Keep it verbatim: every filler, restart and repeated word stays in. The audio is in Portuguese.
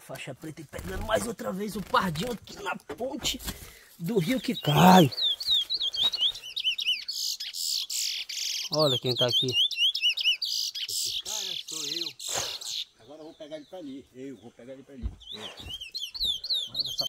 faixa preta e pegando mais outra vez o pardinho aqui na ponte do rio que cai. Olha quem tá aqui. Esse cara sou eu. Agora eu vou pegar ele pra ali. Eu vou pegar ele pra ali. Eu.